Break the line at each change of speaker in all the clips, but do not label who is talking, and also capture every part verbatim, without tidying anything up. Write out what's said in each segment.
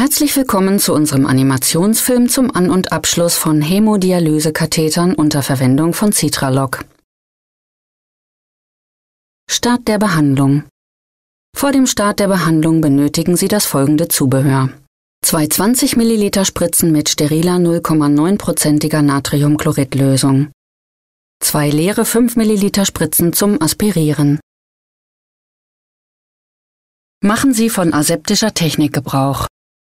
Herzlich willkommen zu unserem Animationsfilm zum An- und Abschluss von Hämodialysekathetern unter Verwendung von Citraloc. Start der Behandlung. Vor dem Start der Behandlung benötigen Sie das folgende Zubehör: Zwei zwanzig Milliliter Spritzen mit steriler null Komma neun prozentiger Natriumchloridlösung. Zwei leere fünf Milliliter Spritzen zum Aspirieren. Machen Sie von aseptischer Technik Gebrauch.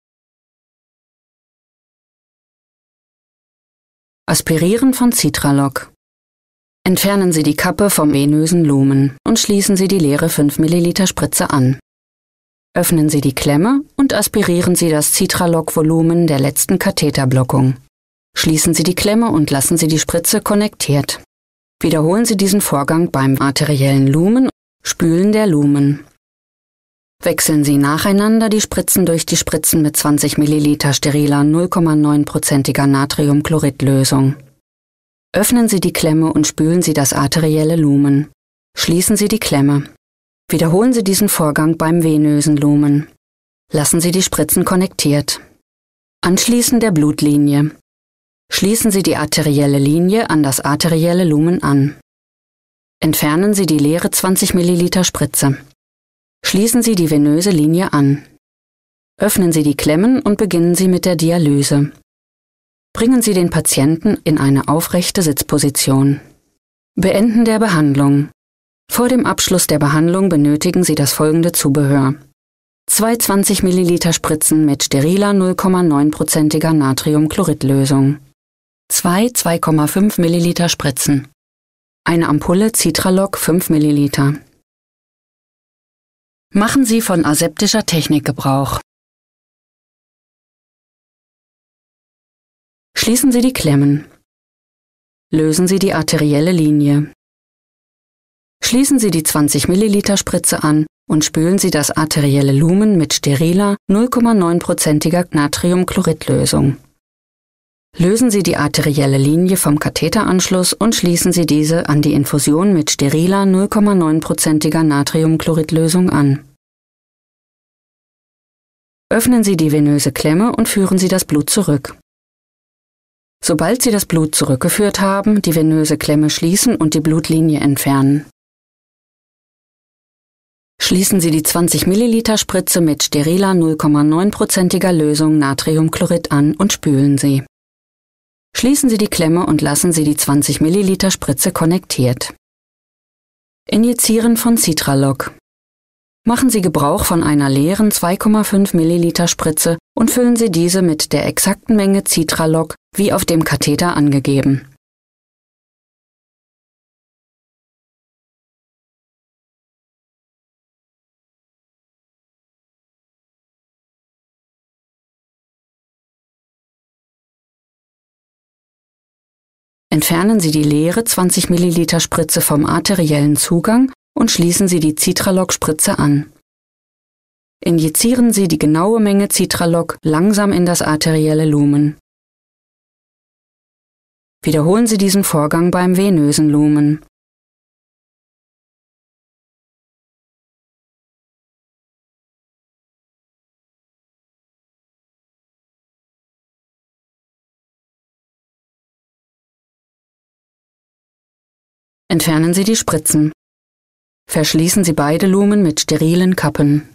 Aspirieren von Citraloc. Entfernen Sie die Kappe vom venösen Lumen und schließen Sie die leere fünf Milliliter Spritze an. Öffnen Sie die Klemme und aspirieren Sie das Citraloc-Volumen der letzten Katheterblockung. Schließen Sie die Klemme und lassen Sie die Spritze konnektiert. Wiederholen Sie diesen Vorgang beim arteriellen Lumen, Spülen der Lumen. Wechseln Sie nacheinander die Spritzen durch die Spritzen mit zwanzig Milliliter steriler null Komma neun prozentiger Natriumchloridlösung. Öffnen Sie die Klemme und spülen Sie das arterielle Lumen. Schließen Sie die Klemme. Wiederholen Sie diesen Vorgang beim venösen Lumen. Lassen Sie die Spritzen konnektiert. Anschließen der Blutlinie. Schließen Sie die arterielle Linie an das arterielle Lumen an. Entfernen Sie die leere zwanzig Milliliter Spritze. Schließen Sie die venöse Linie an. Öffnen Sie die Klemmen und beginnen Sie mit der Dialyse. Bringen Sie den Patienten in eine aufrechte Sitzposition. Beenden der Behandlung. Vor dem Abschluss der Behandlung benötigen Sie das folgende Zubehör: Zwei zwanzig Milliliter Spritzen mit steriler null Komma neun prozentiger Natriumchloridlösung. Zwei zwei Komma fünf Milliliter Spritzen. Eine Ampulle Citraloc fünf Milliliter. Machen Sie von aseptischer Technik Gebrauch. Schließen Sie die Klemmen. Lösen Sie die arterielle Linie. Schließen Sie die zwanzig Milliliter Spritze an und spülen Sie das arterielle Lumen mit steriler null Komma neun prozentiger Natriumchloridlösung. Lösen Sie die arterielle Linie vom Katheteranschluss und schließen Sie diese an die Infusion mit steriler null Komma neun prozentiger Natriumchloridlösung an. Öffnen Sie die venöse Klemme und führen Sie das Blut zurück. Sobald Sie das Blut zurückgeführt haben, die venöse Klemme schließen und die Blutlinie entfernen. Schließen Sie die zwanzig Milliliter Spritze mit steriler null Komma neun prozentiger Lösung Natriumchlorid an und spülen Sie. Schließen Sie die Klemme und lassen Sie die zwanzig Milliliter Spritze konnektiert. Injizieren von Citraloc. Machen Sie Gebrauch von einer leeren zwei Komma fünf Milliliter Spritze und füllen Sie diese mit der exakten Menge Citraloc wie auf dem Katheter angegeben. Entfernen Sie die leere zwanzig Milliliter Spritze vom arteriellen Zugang und schließen Sie die Citraloc-Spritze an. Injizieren Sie die genaue Menge Citraloc langsam in das arterielle Lumen. Wiederholen Sie diesen Vorgang beim venösen Lumen. Entfernen Sie die Spritzen. Verschließen Sie beide Lumen mit sterilen Kappen.